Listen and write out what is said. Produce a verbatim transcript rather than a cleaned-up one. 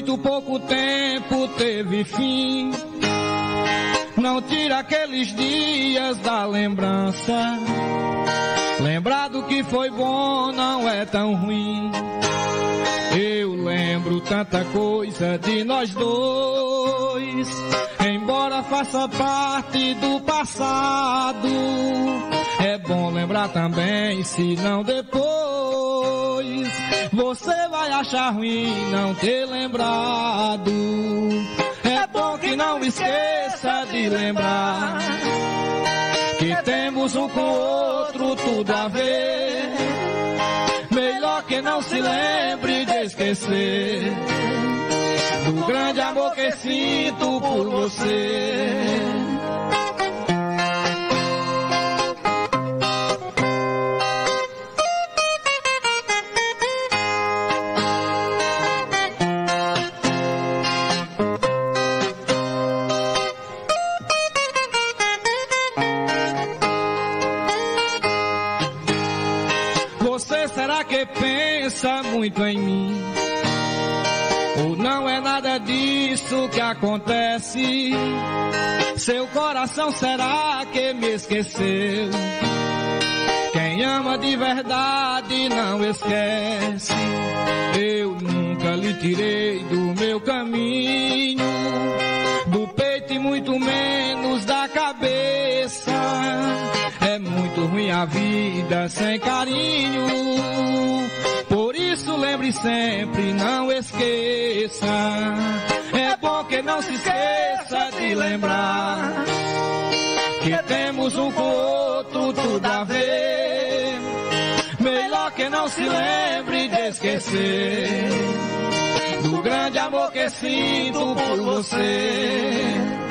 muito pouco tempo teve fim. Não tira aqueles dias da lembrança. Lembrar do que foi bom não é tão ruim. Eu lembro tanta coisa de nós dois, embora faça parte do passado. É bom lembrar também, se não depois você vai achar ruim não ter lembrado. É bom que não esqueça de lembrar que temos um com o outro tudo a ver. Melhor que não se lembre de esquecer do grande amor que sinto por você. Será que pensa muito em mim? Ou não é nada disso que acontece? Seu coração será que me esqueceu? Quem ama de verdade não esquece. Eu nunca lhe tirei do meu caminho, do peito e muito menos da cabeça. É muito ruim a vida sem carinho. Por isso lembre sempre, não esqueça. É bom que não se esqueça de lembrar que temos um com o outro tudo a ver. Melhor que não se lembre de esquecer do grande amor que sinto por você.